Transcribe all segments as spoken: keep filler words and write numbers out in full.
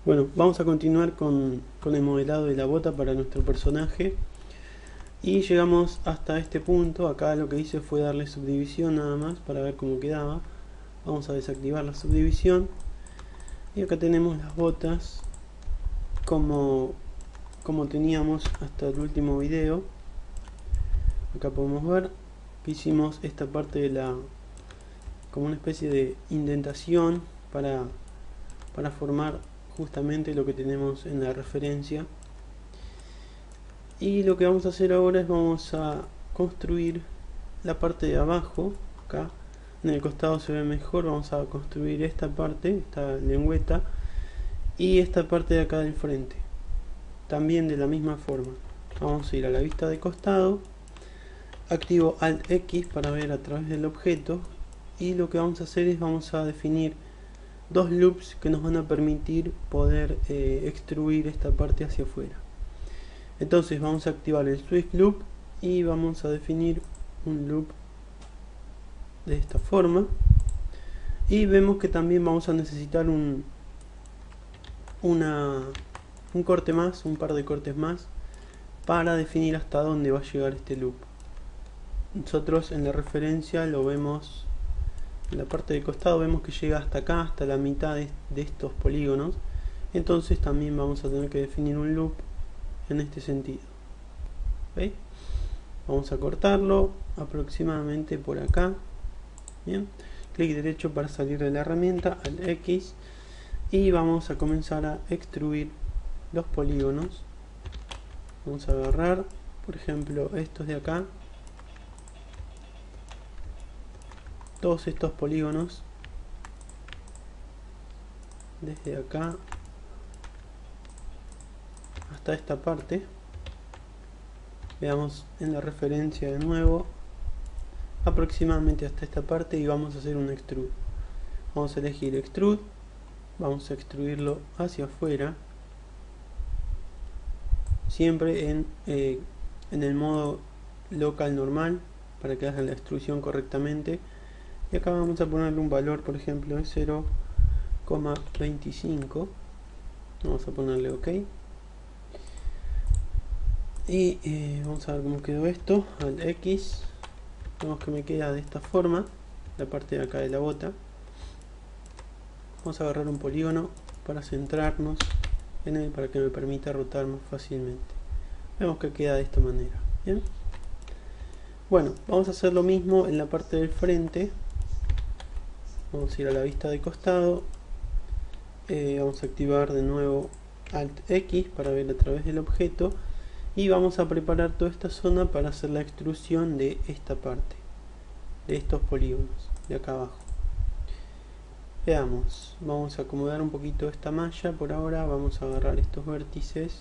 Bueno, vamos a continuar con, con el modelado de la bota para nuestro personaje. Y llegamos hasta este punto. Acá lo que hice fue darle subdivisión nada más para ver cómo quedaba. Vamos a desactivar la subdivisión. Y acá tenemos las botas como, como teníamos hasta el último video. Acá podemos ver que hicimos esta parte de la, como una especie de indentación para, para formar justamente lo que tenemos en la referencia. Y lo que vamos a hacer ahora es vamos a construir la parte de abajo. Acá en el costado se ve mejor. Vamos a construir esta parte, esta lengüeta, y esta parte de acá del frente también de la misma forma. Vamos a ir a la vista de costado, activo Alt X para ver a través del objeto, y lo que vamos a hacer es vamos a definir dos loops que nos van a permitir poder eh, extruir esta parte hacia afuera. Entonces vamos a activar el Swift Loop y vamos a definir un loop de esta forma, y vemos que también vamos a necesitar un una un corte más, un par de cortes más para definir hasta dónde va a llegar este loop. Nosotros en la referencia lo vemos en la parte de costado, vemos que llega hasta acá, hasta la mitad de, de estos polígonos. Entonces también vamos a tener que definir un loop en este sentido. ¿Veis? Vamos a cortarlo aproximadamente por acá. Bien, clic derecho para salir de la herramienta, al X, y vamos a comenzar a extruir los polígonos. Vamos a agarrar, por ejemplo, estos de acá, todos estos polígonos, desde acá hasta esta parte. Veamos en la referencia de nuevo, aproximadamente hasta esta parte, y vamos a hacer un extrude. Vamos a elegir extrude, vamos a extruirlo hacia afuera, siempre en, eh, en el modo local normal para que haga la extrusión correctamente. Y acá vamos a ponerle un valor, por ejemplo, de cero coma veinticinco. Vamos a ponerle OK. Y eh, vamos a ver cómo quedó esto. Al X, vemos que me queda de esta forma la parte de acá de la bota. Vamos a agarrar un polígono para centrarnos en él, para que me permita rotar más fácilmente. Vemos que queda de esta manera. Bien. Bueno, vamos a hacer lo mismo en la parte del frente. Vamos a ir a la vista de costado. Eh, vamos a activar de nuevo Alt X para ver a través del objeto. Y vamos a preparar toda esta zona para hacer la extrusión de esta parte, de estos polígonos de acá abajo. Veamos, vamos a acomodar un poquito esta malla por ahora. Vamos a agarrar estos vértices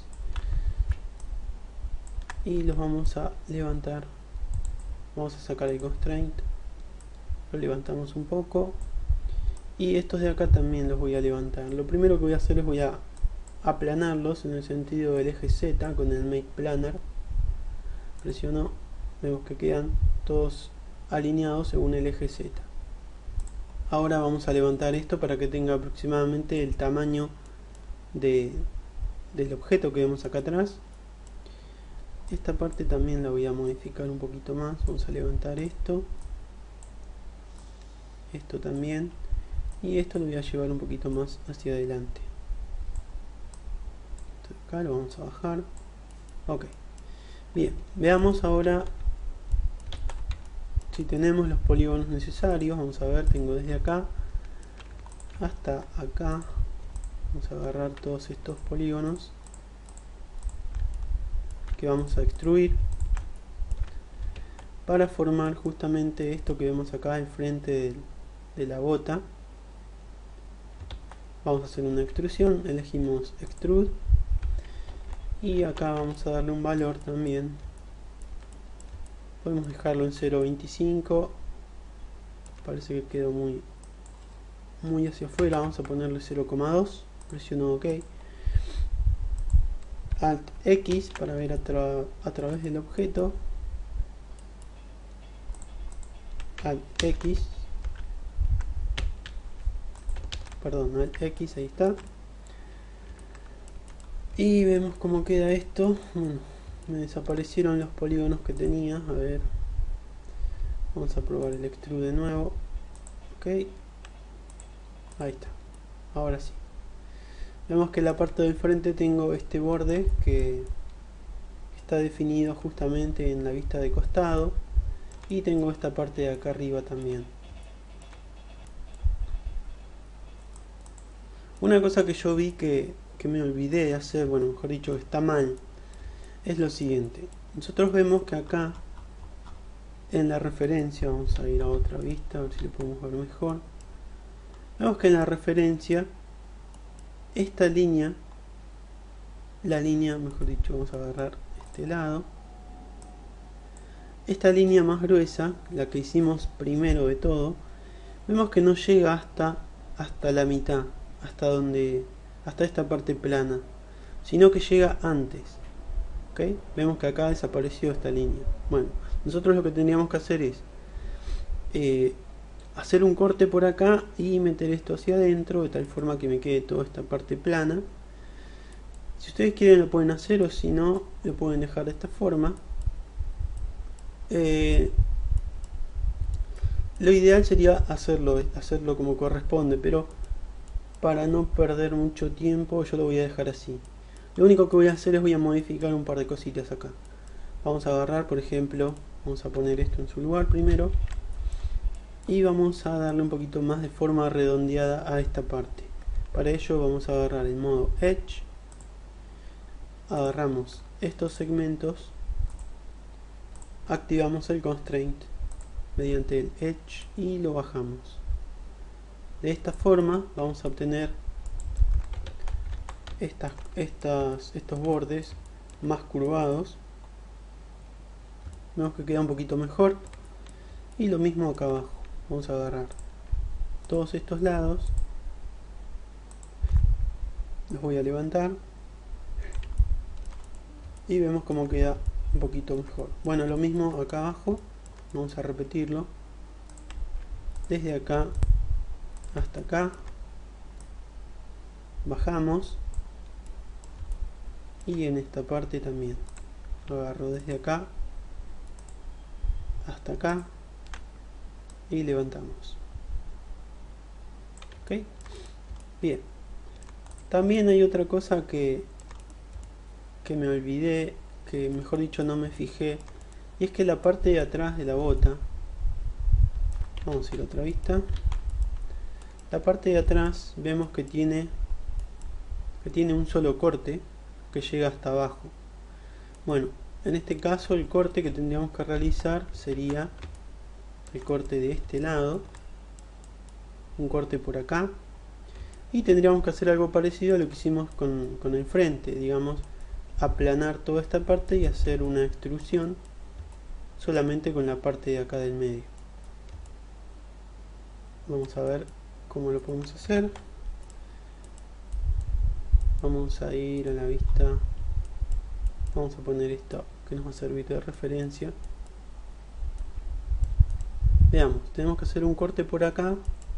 y los vamos a levantar. Vamos a sacar el constraint, lo levantamos un poco, y estos de acá también los voy a levantar. Lo primero que voy a hacer es voy a aplanarlos en el sentido del eje Z con el Make Planar. Presiono, vemos que quedan todos alineados según el eje Z. Ahora vamos a levantar esto para que tenga aproximadamente el tamaño de, del objeto que vemos acá atrás. Esta parte también la voy a modificar un poquito más. Vamos a levantar esto, esto también, y esto lo voy a llevar un poquito más hacia adelante. Esto de acá lo vamos a bajar. Ok, bien, veamos ahora si tenemos los polígonos necesarios. Vamos a ver, tengo desde acá hasta acá. Vamos a agarrar todos estos polígonos que vamos a extruir para formar justamente esto que vemos acá al frente de, de la bota. Vamos a hacer una extrusión, elegimos extrude, y acá vamos a darle un valor también. Podemos dejarlo en cero coma veinticinco, parece que quedó muy muy hacia afuera. Vamos a ponerle cero coma dos, presiono OK. Alt X para ver a, tra a través del objeto, Alt X, perdón, Alt X, ahí está. Y vemos cómo queda esto. Bueno, me desaparecieron los polígonos que tenía. A ver, vamos a probar el extrude de nuevo. Ok, ahí está, ahora sí. Vemos que en la parte del frente tengo este borde que está definido justamente en la vista de costado, y tengo esta parte de acá arriba también. Una cosa que yo vi que, que me olvidé de hacer, bueno, mejor dicho, está mal, es lo siguiente. Nosotros vemos que acá en la referencia, vamos a ir a otra vista, a ver si lo podemos ver mejor. Vemos que en la referencia, esta línea, la línea, mejor dicho, vamos a agarrar este lado. Esta línea más gruesa, la que hicimos primero de todo, vemos que no llega hasta, hasta la mitad, hasta donde, hasta esta parte plana, sino que llega antes. ¿Okay? Vemos que acá desapareció esta línea. Bueno, nosotros lo que tendríamos que hacer es eh, hacer un corte por acá y meter esto hacia adentro, de tal forma que me quede toda esta parte plana. Si ustedes quieren lo pueden hacer, o si no, lo pueden dejar de esta forma. Eh, lo ideal sería hacerlo, hacerlo como corresponde, pero para no perder mucho tiempo yo lo voy a dejar así. Lo único que voy a hacer es voy a modificar un par de cositas acá. Vamos a agarrar, por ejemplo, vamos a poner esto en su lugar primero, y vamos a darle un poquito más de forma redondeada a esta parte. Para ello vamos a agarrar el modo Edge, agarramos estos segmentos, activamos el Constraint mediante el Edge y lo bajamos. De esta forma vamos a obtener estas, estas, estos bordes más curvados. Vemos que queda un poquito mejor. Y lo mismo acá abajo. Vamos a agarrar todos estos lados, los voy a levantar y vemos cómo queda un poquito mejor. Bueno, lo mismo acá abajo, vamos a repetirlo desde acá hasta acá, bajamos, y en esta parte también lo agarro desde acá hasta acá y levantamos. Ok, bien. También hay otra cosa que que me olvidé, que mejor dicho no me fijé, y es que la parte de atrás de la bota, vamos a ir a otra vista, la parte de atrás vemos que tiene que tiene un solo corte que llega hasta abajo. Bueno, en este caso el corte que tendríamos que realizar sería el corte de este lado, un corte por acá, y tendríamos que hacer algo parecido a lo que hicimos con, con el frente, digamos, aplanar toda esta parte y hacer una extrusión solamente con la parte de acá del medio. Vamos a ver cómo lo podemos hacer. Vamos a ir a la vista, vamos a poner esto que nos va a servir de referencia. Veamos, tenemos que hacer un corte por acá.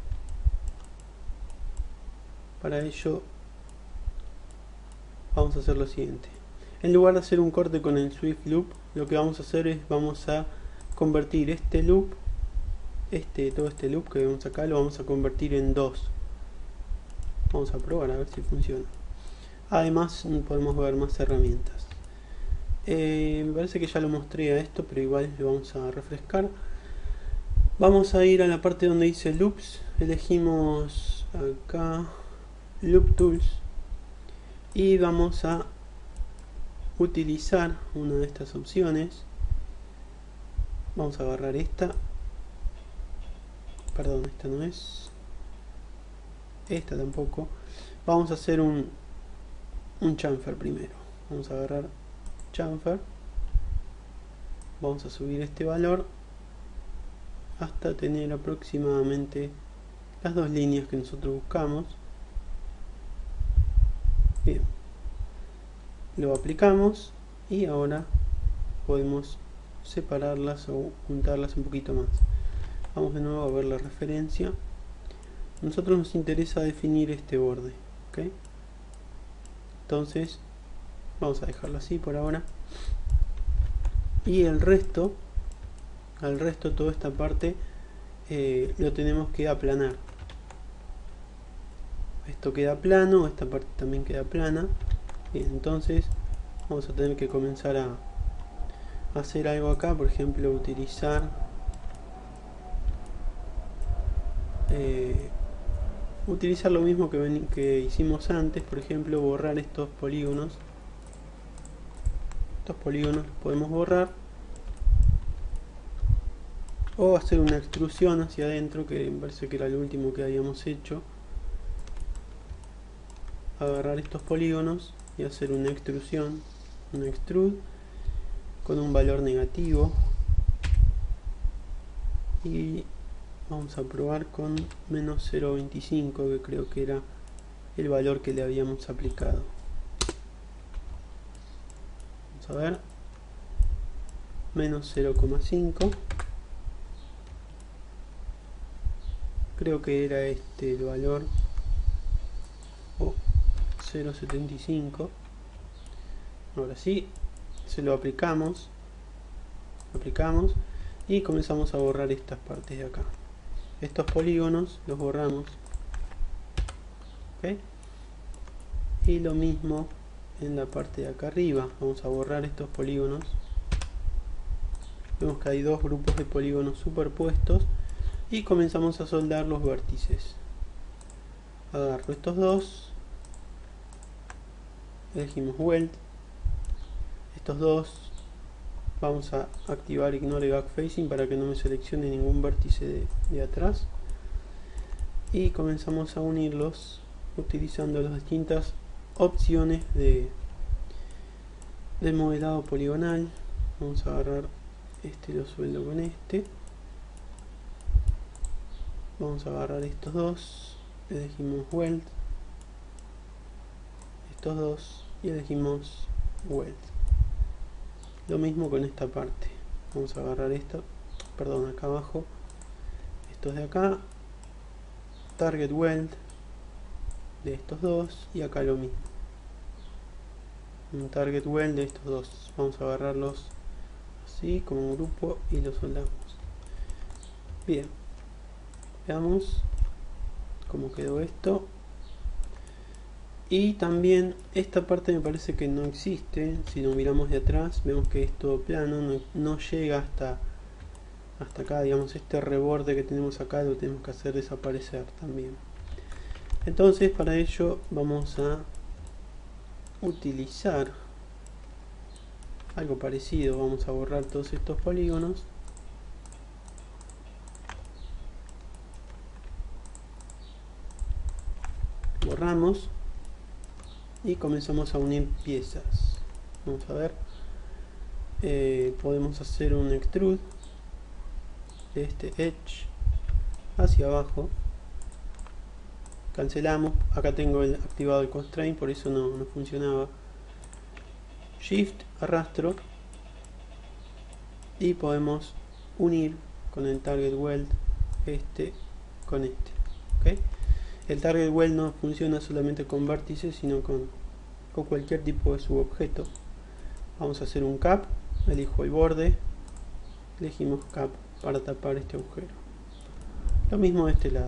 Para ello vamos a hacer lo siguiente: en lugar de hacer un corte con el Swift Loop, lo que vamos a hacer es vamos a convertir este loop, este todo este loop que vemos acá, lo vamos a convertir en dos. Vamos a probar a ver si funciona. Además podemos ver más herramientas. Eh, me parece que ya lo mostré a esto, pero igual lo vamos a refrescar. Vamos a ir a la parte donde dice Loops, elegimos acá Loop Tools y vamos a utilizar una de estas opciones. Vamos a agarrar esta, perdón, esta no es, esta tampoco. Vamos a hacer un un chamfer primero. Vamos a agarrar chamfer, vamos a subir este valor hasta tener aproximadamente las dos líneas que nosotros buscamos. Bien, lo aplicamos y ahora podemos separarlas o juntarlas un poquito más. Vamos de nuevo a ver la referencia. A nosotros nos interesa definir este borde, ¿okay? Entonces Vamos a dejarlo así por ahora. Y el resto, al resto toda esta parte eh, lo tenemos que aplanar. Esto queda plano, esta parte también queda plana. Bien, entonces vamos a tener que comenzar a hacer algo acá, por ejemplo utilizar eh, utilizar lo mismo que, ven, que hicimos antes, por ejemplo borrar estos polígonos. Estos polígonos los podemos borrar o hacer una extrusión hacia adentro, que me parece que era el último que habíamos hecho. Agarrar estos polígonos y hacer una extrusión, una extrude con un valor negativo, y vamos a probar con menos cero coma veinticinco, que creo que era el valor que le habíamos aplicado. Vamos a ver, menos cero coma cinco, creo que era este el valor, o cero coma setenta y cinco. Ahora sí, se lo aplicamos, lo aplicamos y comenzamos a borrar estas partes de acá. Estos polígonos los borramos, ¿okay? Y lo mismo en la parte de acá arriba, vamos a borrar estos polígonos. Vemos que hay dos grupos de polígonos superpuestos y comenzamos a soldar los vértices. Agarro estos dos, elegimos Weld, estos dos, vamos a activar Ignore Backfacing para que no me seleccione ningún vértice de, de atrás, y comenzamos a unirlos utilizando las distintas opciones de, de modelado poligonal. Vamos a agarrar este, lo sueldo con este, vamos a agarrar estos dos, elegimos Weld, estos dos y elegimos Weld. Lo mismo con esta parte, vamos a agarrar esto, perdón, acá abajo, estos de acá, Target Weld de estos dos, y acá lo mismo, un Target Weld de estos dos. Vamos a agarrarlos así como un grupo y los soldamos. Bien, veamos cómo quedó esto. Y también esta parte me parece que no existe. Si lo miramos de atrás vemos que es todo plano, no, no llega hasta hasta acá, digamos. Este reborde que tenemos acá lo tenemos que hacer desaparecer también. Entonces para ello vamos a utilizar algo parecido. Vamos a borrar todos estos polígonos, borramos y comenzamos a unir piezas. Vamos a ver, eh, podemos hacer un extrude de este edge hacia abajo, cancelamos, acá tengo el, activado el constraint, por eso no, no funcionaba. Shift, arrastro y podemos unir con el target weld este con este, ¿okay? El target weld no funciona solamente con vértices, sino con, con cualquier tipo de subobjeto. Vamos a hacer un cap, elijo el borde, elegimos cap para tapar este agujero. Lo mismo de este lado.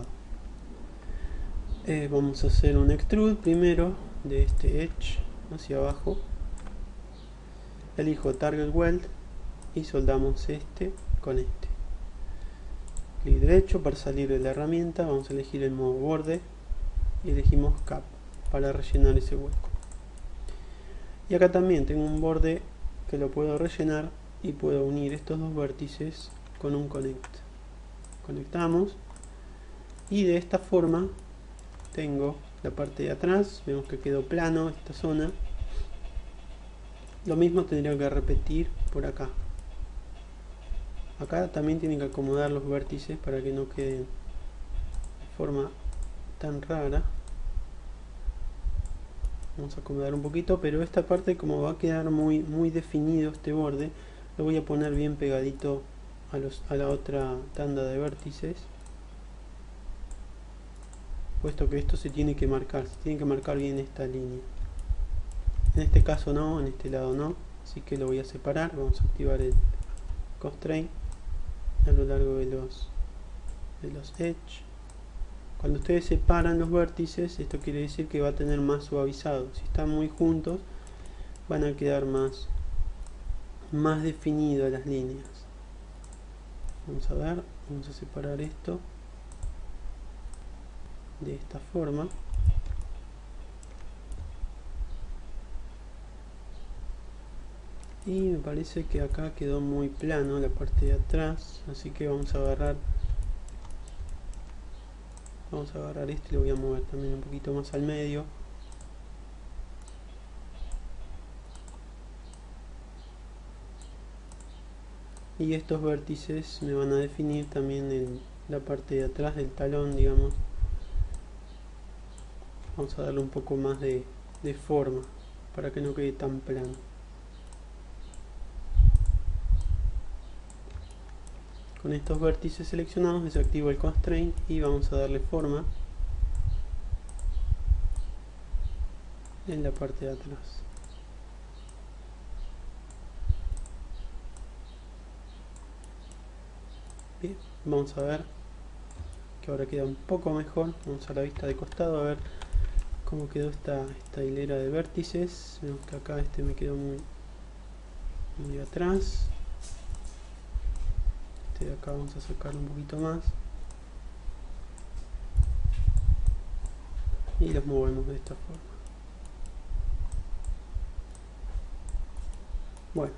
Eh, vamos a hacer un extrude primero de este edge hacia abajo. Elijo target weld y soldamos este con este. Clic derecho para salir de la herramienta, vamos a elegir el modo borde y elegimos cap para rellenar ese hueco. Y acá también tengo un borde que lo puedo rellenar y puedo unir estos dos vértices con un connect. Conectamos y de esta forma tengo la parte de atrás, vemos que quedó plano esta zona. Lo mismo tendría que repetir por acá. Acá también tienen que acomodar los vértices para que no queden de forma tan rara. Vamos a acomodar un poquito, pero esta parte, como va a quedar muy muy definido este borde, lo voy a poner bien pegadito a, los, a la otra tanda de vértices, puesto que esto se tiene que marcar, se tiene que marcar bien esta línea. En este caso no, en este lado no, así que lo voy a separar. Vamos a activar el constraint a lo largo de los de los edge. Cuando ustedes separan los vértices, esto quiere decir que va a tener más suavizado. Si están muy juntos, van a quedar más más definidas las líneas. Vamos a ver, vamos a separar esto de esta forma. Y me parece que acá quedó muy plano la parte de atrás, así que vamos a agarrar vamos a agarrar este y lo voy a mover también un poquito más al medio. Y estos vértices me van a definir también en la parte de atrás del talón, digamos. Vamos a darle un poco más de, de forma para que no quede tan plano. Con estos vértices seleccionados desactivo el constraint y vamos a darle forma en la parte de atrás. Bien, vamos a ver que ahora queda un poco mejor. Vamos a la vista de costado a ver cómo quedó esta, esta hilera de vértices. Vemos que acá este me quedó muy, muy atrás. Este de acá vamos a sacarlo un poquito más. Y los movemos de esta forma. Bueno,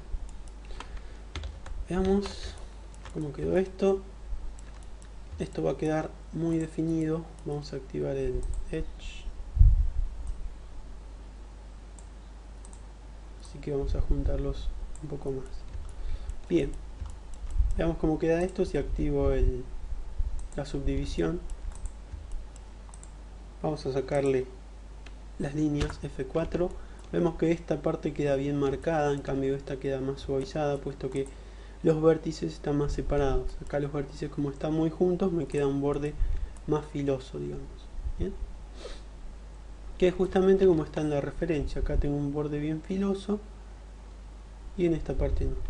veamos cómo quedó esto. Esto va a quedar muy definido. Vamos a activar el Edge. Así que vamos a juntarlos un poco más. Bien, veamos cómo queda esto si activo el, la subdivisión. Vamos a sacarle las líneas F cuatro. Vemos que esta parte queda bien marcada, en cambio esta queda más suavizada, puesto que los vértices están más separados. Acá los vértices, como están muy juntos, me queda un borde más filoso, digamos. ¿Bien? Que es justamente como está en la referencia. Acá tengo un borde bien filoso y en esta parte no.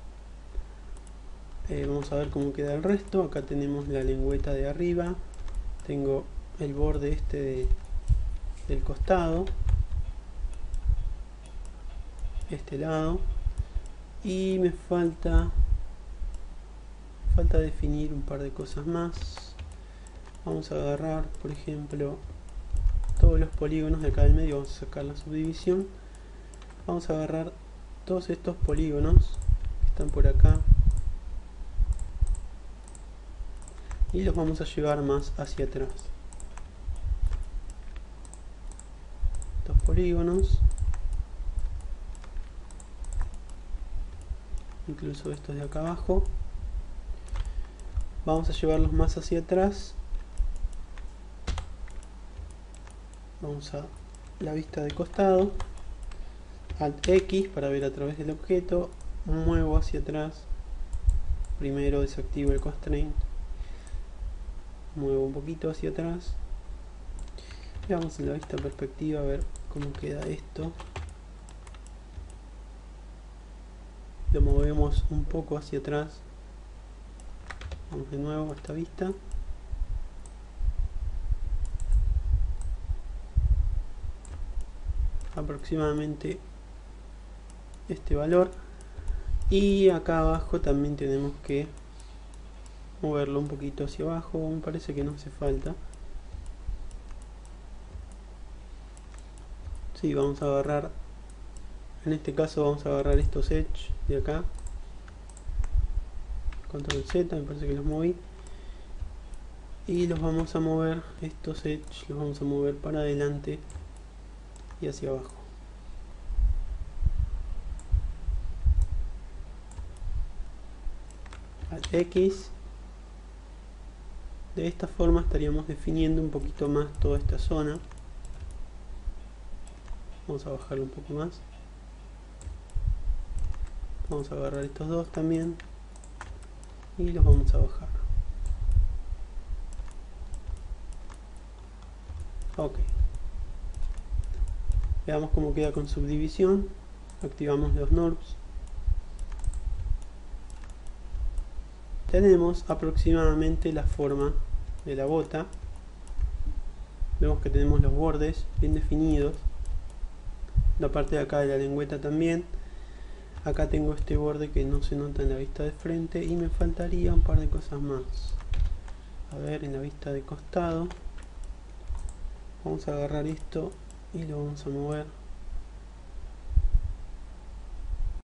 Eh, vamos a ver cómo queda el resto. Acá tenemos la lengüeta de arriba, tengo el borde este de, del costado, este lado, y me falta falta definir un par de cosas más. Vamos a agarrar, por ejemplo, todos los polígonos de acá del medio. Vamos a sacar la subdivisión. Vamos a agarrar todos estos polígonos que están por acá y los vamos a llevar más hacia atrás. Estos polígonos, incluso estos de acá abajo, vamos a llevarlos más hacia atrás. Vamos a la vista de costado, Alt X para ver a través del objeto, muevo hacia atrás, primero desactivo el constraint, muevo un poquito hacia atrás y vamos en la vista perspectiva a ver cómo queda esto. Lo movemos un poco hacia atrás. Vamos de nuevo a esta vista. Aproximadamente este valor. Y acá abajo también tenemos que moverlo un poquito hacia abajo. Me parece que no hace falta. Sí, vamos a agarrar, en este caso vamos a agarrar estos edge de acá, control Z, me parece que los moví, y los vamos a mover, estos edge los vamos a mover para adelante y hacia abajo. Al X. De esta forma estaríamos definiendo un poquito más toda esta zona. Vamos a bajarlo un poco más. Vamos a agarrar estos dos también y los vamos a bajar. Ok. Veamos cómo queda con subdivisión. Activamos los NURBS. Tenemos aproximadamente la forma de la bota. Vemos que tenemos los bordes bien definidos. La parte de acá de la lengüeta también. Acá tengo este borde que no se nota en la vista de frente y me faltaría un par de cosas más. A ver, en la vista de costado vamos a agarrar esto y lo vamos a mover